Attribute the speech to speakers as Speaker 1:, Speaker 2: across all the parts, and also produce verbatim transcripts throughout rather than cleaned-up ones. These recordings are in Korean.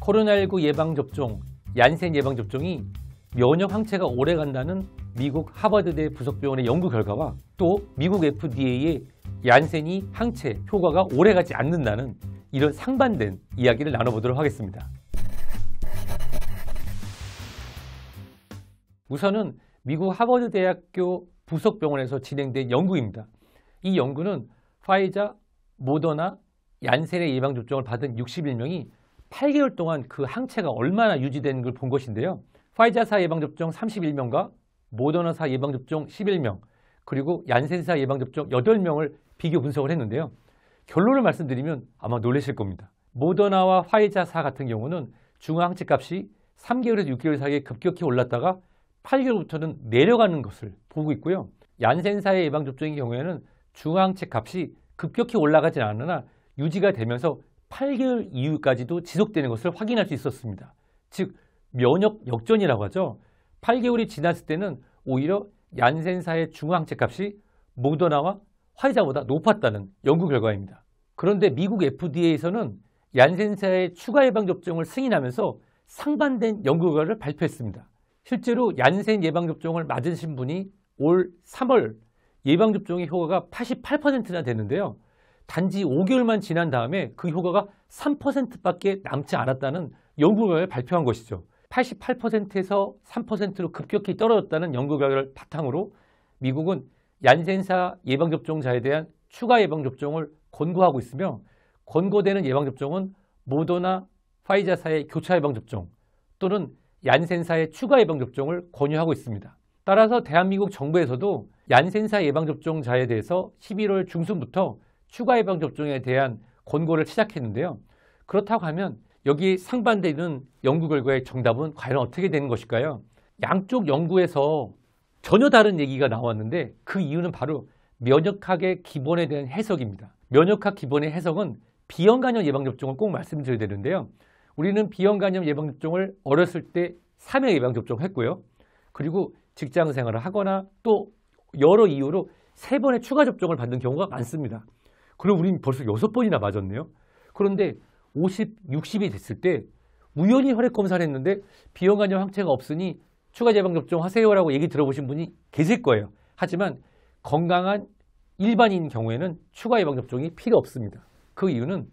Speaker 1: 코로나십구 예방접종, 얀센 예방접종이 면역 항체가 오래 간다는 미국 하버드대 부속병원의 연구 결과와 또 미국 에프디에이의 얀센이 항체 효과가 오래 가지 않는다는 이런 상반된 이야기를 나눠보도록 하겠습니다. 우선은 미국 하버드 대학교 부속병원에서 진행된 연구입니다. 이 연구는 파이자, 모더나, 얀센의 예방접종을 받은 육십일 명이 팔 개월 동안 그 항체가 얼마나 유지되는 걸 본 것인데요. 파이자사 예방접종 삼십일 명과 모더나사 예방접종 십일 명, 그리고 얀센사 예방접종 여덟 명을 비교 분석을 했는데요. 결론을 말씀드리면 아마 놀라실 겁니다. 모더나와 파이자사 같은 경우는 중화항체 값이 삼 개월에서 육 개월 사이에 급격히 올랐다가 팔 개월부터는 내려가는 것을 보고 있고요. 얀센사의 예방접종의 경우에는 중화항체 값이 급격히 올라가지 않으나 유지가 되면서 팔 개월 이후까지도 지속되는 것을 확인할 수 있었습니다. 즉 면역 역전이라고 하죠. 팔 개월이 지났을 때는 오히려 얀센사의 중화항체 값이 모더나와 화이자보다 높았다는 연구 결과입니다. 그런데 미국 에프디에이에서는 얀센사의 추가 예방접종을 승인하면서 상반된 연구 결과를 발표했습니다. 실제로 얀센 예방접종을 맞으신 분이 올 삼월 예방접종의 효과가 팔십팔 퍼센트나 됐는데요. 단지 오 개월만 지난 다음에 그 효과가 삼 퍼센트밖에 남지 않았다는 연구 결과를 발표한 것이죠. 팔십팔 퍼센트에서 삼 퍼센트로 급격히 떨어졌다는 연구 결과를 바탕으로 미국은 얀센사 예방접종자에 대한 추가 예방접종을 권고하고 있으며 권고되는 예방접종은 모더나, 파이자사의 교차 예방접종 또는 얀센사의 추가 예방접종을 권유하고 있습니다. 따라서 대한민국 정부에서도 얀센사 예방접종자에 대해서 십일월 중순부터 추가 예방접종에 대한 권고를 시작했는데요. 그렇다고 하면 여기 상반되는 연구 결과의 정답은 과연 어떻게 되는 것일까요? 양쪽 연구에서 전혀 다른 얘기가 나왔는데 그 이유는 바로 면역학의 기본에 대한 해석입니다. 면역학 기본의 해석은 비형간염 예방접종을 꼭 말씀드려야 되는데요. 우리는 비형간염 예방접종을 어렸을 때 삼 회 예방접종 했고요. 그리고 직장생활을 하거나 또 여러 이유로 세 번의 추가 접종을 받는 경우가 많습니다. 그럼 우리는 벌써 여섯 번이나 맞았네요. 그런데 오십, 육십이 됐을 때 우연히 혈액검사를 했는데 비형간염 항체가 없으니 추가 예방접종 하세요라고 얘기 들어보신 분이 계실 거예요. 하지만 건강한 일반인 경우에는 추가 예방접종이 필요 없습니다. 그 이유는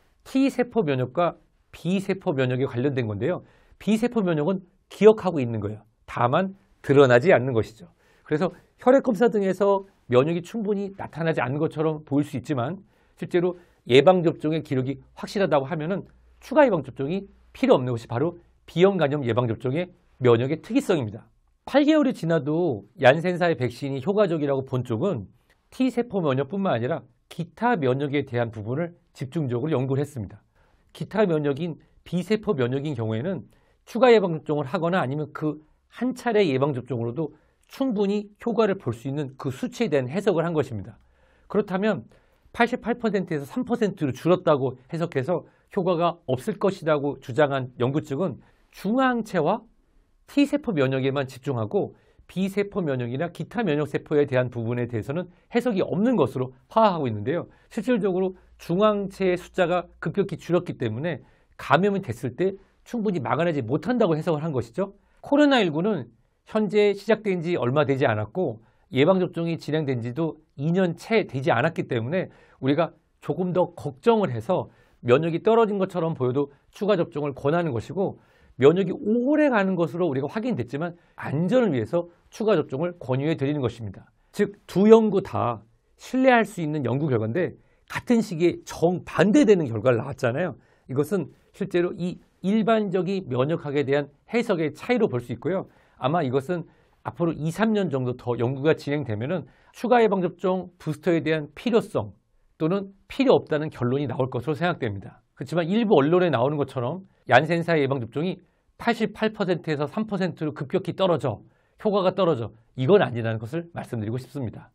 Speaker 1: T세포 면역과 B세포 면역에 관련된 건데요. B세포 면역은 기억하고 있는 거예요. 다만 드러나지 않는 것이죠. 그래서 혈액검사 등에서 면역이 충분히 나타나지 않는 것처럼 보일 수 있지만 실제로 예방접종의 기록이 확실하다고 하면은 추가 예방접종이 필요 없는 것이 바로 비형간염 예방접종의 면역의 특이성입니다. 팔 개월이 지나도 얀센사의 백신이 효과적이라고 본 쪽은 T세포 면역뿐만 아니라 기타 면역에 대한 부분을 집중적으로 연구를 했습니다. 기타 면역인 B세포 면역인 경우에는 추가 예방접종을 하거나 아니면 그 한 차례 예방접종으로도 충분히 효과를 볼 수 있는 그 수치에 대한 해석을 한 것입니다. 그렇다면 팔십팔 퍼센트에서 삼 퍼센트로 줄었다고 해석해서 효과가 없을 것이라고 주장한 연구 측은 중화항체와 T세포 면역에만 집중하고 B세포 면역이나 기타 면역세포에 대한 부분에 대해서는 해석이 없는 것으로 파악하고 있는데요. 실질적으로 중화항체의 숫자가 급격히 줄었기 때문에 감염이 됐을 때 충분히 막아내지 못한다고 해석을 한 것이죠. 코로나십구는 현재 시작된 지 얼마 되지 않았고 예방접종이 진행된 지도 이 년 채 되지 않았기 때문에 우리가 조금 더 걱정을 해서 면역이 떨어진 것처럼 보여도 추가 접종을 권하는 것이고 면역이 오래 가는 것으로 우리가 확인됐지만 안전을 위해서 추가 접종을 권유해 드리는 것입니다. 즉 두 연구 다 신뢰할 수 있는 연구 결과인데 같은 시기에 정반대되는 결과를 나왔잖아요. 이것은 실제로 이 일반적인 면역학에 대한 해석의 차이로 볼 수 있고요. 아마 이것은 앞으로 이, 삼 년 정도 더 연구가 진행되면은 추가 예방접종 부스터에 대한 필요성 또는 필요 없다는 결론이 나올 것으로 생각됩니다. 그렇지만 일부 언론에 나오는 것처럼 얀센사 예방접종이 팔십팔 퍼센트에서 삼 퍼센트로 급격히 떨어져 효과가 떨어져 이건 아니라는 것을 말씀드리고 싶습니다.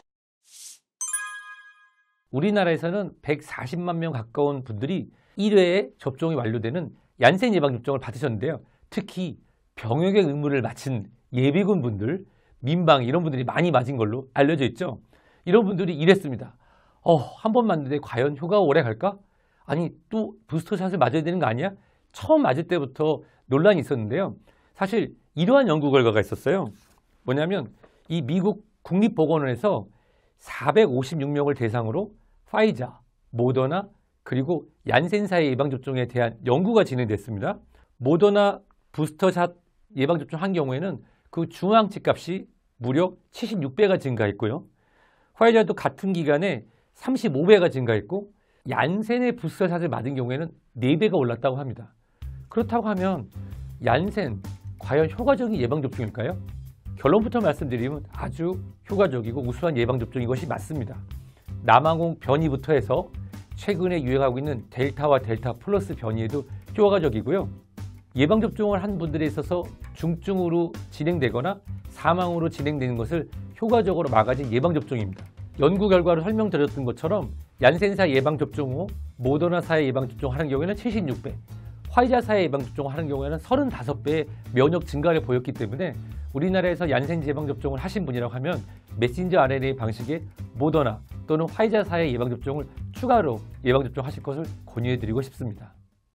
Speaker 1: 우리나라에서는 백사십만 명 가까운 분들이 일 회에 접종이 완료되는 얀센 예방접종을 받으셨는데요. 특히 병역의 의무를 마친 예비군 분들, 민방 이런 분들이 많이 맞은 걸로 알려져 있죠. 이런 분들이 이랬습니다. 어, 한 번 맞는데 과연 효과가 오래 갈까? 아니 또 부스터샷을 맞아야 되는 거 아니야? 처음 맞을 때부터 논란이 있었는데요. 사실 이러한 연구 결과가 있었어요. 뭐냐면 이 미국 국립보건원에서 사백오십육 명을 대상으로 파이자, 모더나 그리고 얀센사의 예방접종에 대한 연구가 진행됐습니다. 모더나 부스터샷 예방접종 한 경우에는 그 중앙치 값이 무려 칠십육 배가 증가했고요. 화이자도 같은 기간에 삼십오 배가 증가했고 얀센의 부스터샷을 맞은 경우에는 네 배가 올랐다고 합니다. 그렇다고 하면 얀센 과연 효과적인 예방접종일까요? 결론부터 말씀드리면 아주 효과적이고 우수한 예방접종인 것이 맞습니다. 남아공 변이부터 해서 최근에 유행하고 있는 델타와 델타 플러스 변이에도 효과적이고요. 예방접종을 한 분들에 있어서 중증으로 진행되거나 사망으로 진행되는 것을 효과적으로 막아준 예방접종입니다. 연구 결과로 설명드렸던 것처럼 얀센사 예방접종 후 모더나사의 예방접종 하는 경우에는 칠십육 배, 화이자사의 예방접종을 하는 경우에는 삼십오 배의 면역 증가를 보였기 때문에 우리나라에서 얀센 예방접종을 하신 분이라고 하면 메신저 알엔에이 방식의 모더나 또는 화이자사의 예방접종을 추가로 예방접종하실 것을 권유해드리고 싶습니다.